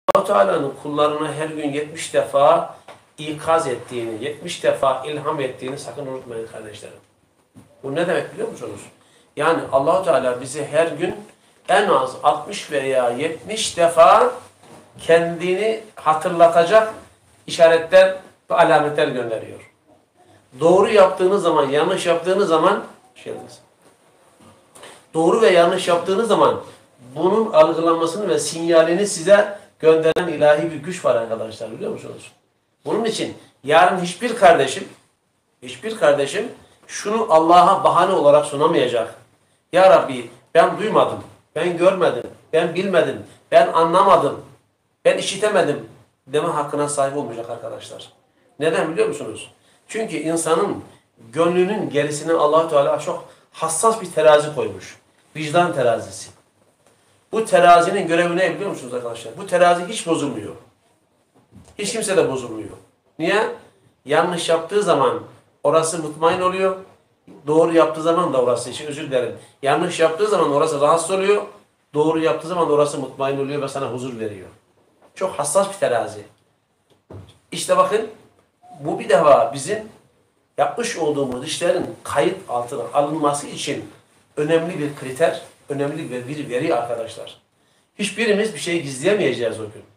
Allah-u Teala'nın kullarına her gün 70 defa ikaz ettiğini, 70 defa ilham ettiğini sakın unutmayın kardeşlerim. Bu ne demek biliyor musunuz? Yani Allah-u Teala bize her gün en az 60 veya 70 defa kendini hatırlatacak işaretler ve alametler gönderiyor. Doğru yaptığınız zaman, yanlış yaptığınız zaman doğru ve yanlış yaptığınız zaman bunun algılanmasını ve sinyalini size gönderen ilahi bir güç var arkadaşlar, biliyor musunuz? Bunun için yarın hiçbir kardeşim şunu Allah'a bahane olarak sunamayacak. Ya Rabbi ben duymadım, ben görmedim, ben bilmedim, ben anlamadım, ben işitemedim deme hakkına sahip olmayacak arkadaşlar. Neden biliyor musunuz? Çünkü insanın gönlünün gerisine Allah-u Teala çok hassas bir terazi koymuş. Vicdan terazisi. Bu terazinin görevi ne biliyor musunuz arkadaşlar? Bu terazi hiç bozulmuyor. Hiç kimse de bozulmuyor. Niye? Yanlış yaptığı zaman orası mutmain oluyor. Doğru yaptığı zaman da orası için özür dilerim. Yanlış yaptığı zaman orası rahatsız oluyor. Doğru yaptığı zaman da orası mutmain oluyor ve sana huzur veriyor. Çok hassas bir terazi. İşte bakın bu bir defa bizim yapmış olduğumuz işlerin kayıt altına alınması için önemli bir kriter, önemli bir veri arkadaşlar. Hiçbirimiz bir şey gizleyemeyeceğiz o gün.